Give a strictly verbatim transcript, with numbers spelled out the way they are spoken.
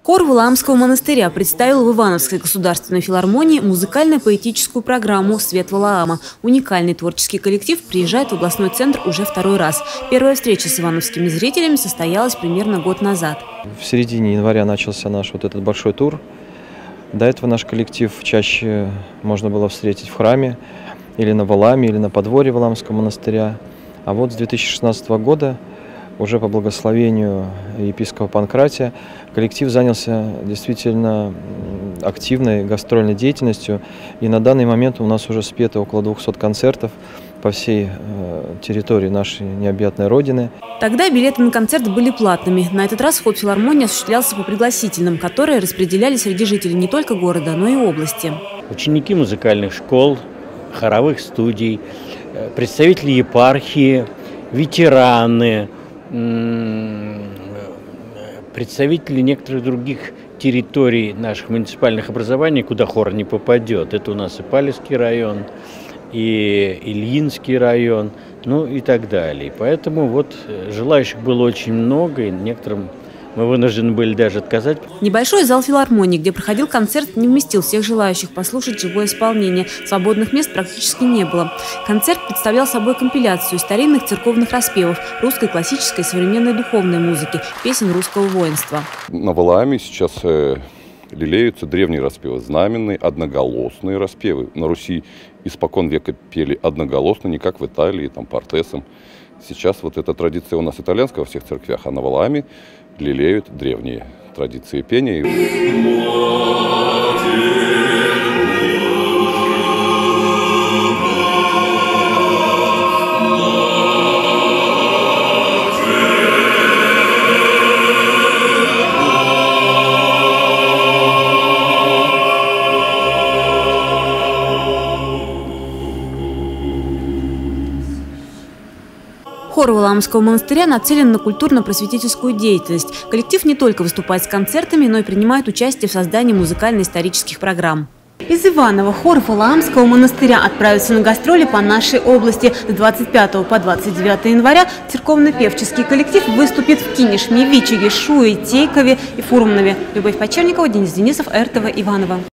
Хор Валаамского монастыря представил в Ивановской государственной филармонии музыкально-поэтическую программу «Свет Валаама». Уникальный творческий коллектив приезжает в областной центр уже второй раз. Первая встреча с ивановскими зрителями состоялась примерно год назад. В середине января начался наш вот этот большой тур. До этого наш коллектив чаще можно было встретить в храме, или на Валааме, или на подворье Валаамского монастыря. А вот с две тысячи шестнадцатого года, уже по благословению епископа Панкратия, коллектив занялся действительно активной гастрольной деятельностью. И на данный момент у нас уже спето около двухсот концертов по всей территории нашей необъятной родины. Тогда билеты на концерт были платными. На этот раз вход в филармонию осуществлялся по пригласительным, которые распределяли среди жителей не только города, но и области. Ученики музыкальных школ, хоровых студий, представители епархии, ветераны, представители некоторых других территорий наших муниципальных образований, куда хор не попадет. Это у нас и Палевский район, и Ильинский район, ну и так далее. Поэтому вот желающих было очень много, и некоторым мы вынуждены были даже отказать. Небольшой зал филармонии, где проходил концерт, не вместил всех желающих послушать живое исполнение. Свободных мест практически не было. Концерт представлял собой компиляцию старинных церковных распевов, русской классической и современной духовной музыки, песен русского воинства. На Валааме сейчас э, лелеются древние распевы, знаменные, одноголосные распевы. На Руси испокон века пели одноголосно, не как в Италии, там, портесом. Сейчас вот эта традиция у нас итальянская во всех церквях, а на Валааме лелеют древние традиции пения. Хор Валаамского монастыря нацелен на культурно-просветительскую деятельность. Коллектив не только выступает с концертами, но и принимает участие в создании музыкально-исторических программ. Из Иваново хор Валаамского монастыря отправится на гастроли по нашей области. С двадцать пятого по двадцать девятое января церковно-певческий коллектив выступит в Кинешме, Вичеге, Шуе, Тейкове и Фурманове. Любовь Почерникова, Денис Денисов, эр тэ вэ Иваново.